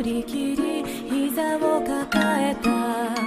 りきり膝を抱えた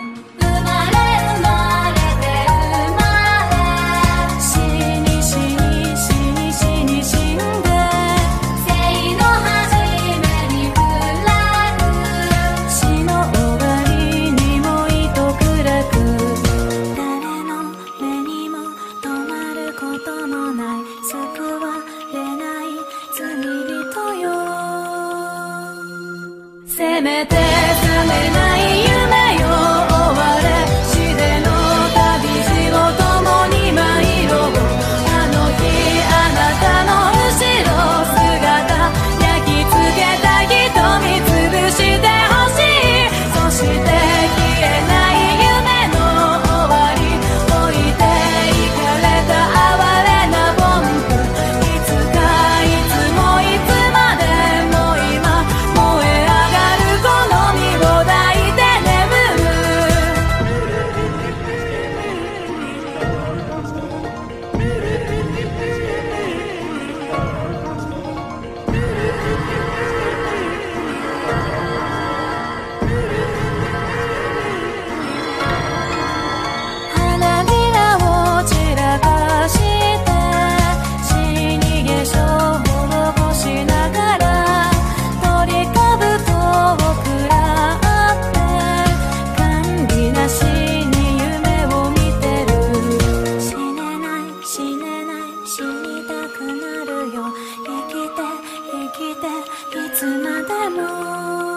せめて覚めない夢よ終われ死での旅路を共に参ろうあの日あなたの後ろ姿焼き付けた瞳潰してほしいそして消えない夢の終わり置いていかれた哀れなボンプいつかいつもいつまでも今燃え上がるこの身を抱いて眠る花びらを散らかして死に化粧を施しながら鳥かぶとを食らって管理なしに夢を見てる死ねない死ねない死にたくなるよ生きて生きていつまでも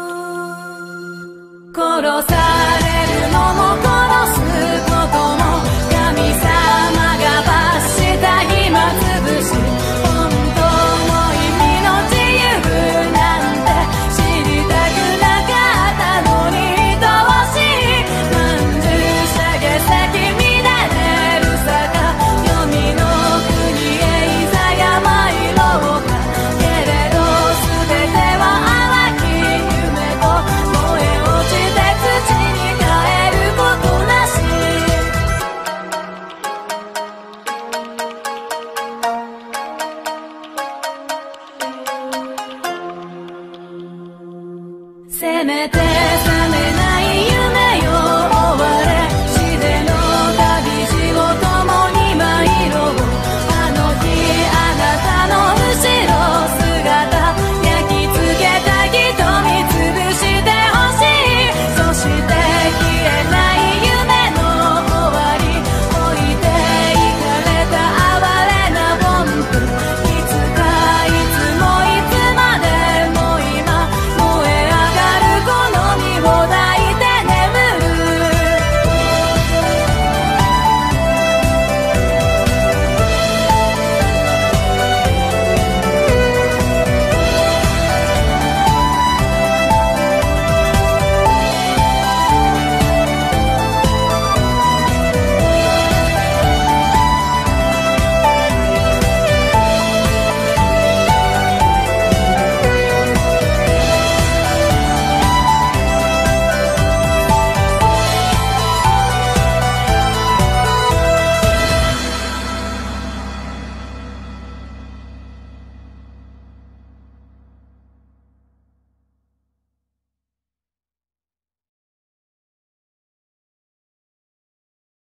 殺されるのも殺すことも神様が罰した暇つぶし本当の意味の自由なんて知りたくなかったのに愛おしいまんじゅうしゃげ先乱れる坂黄泉の国へいざや参ろうかけれど全ては淡き夢と燃え落ちて土に帰ることなしせめて覚めない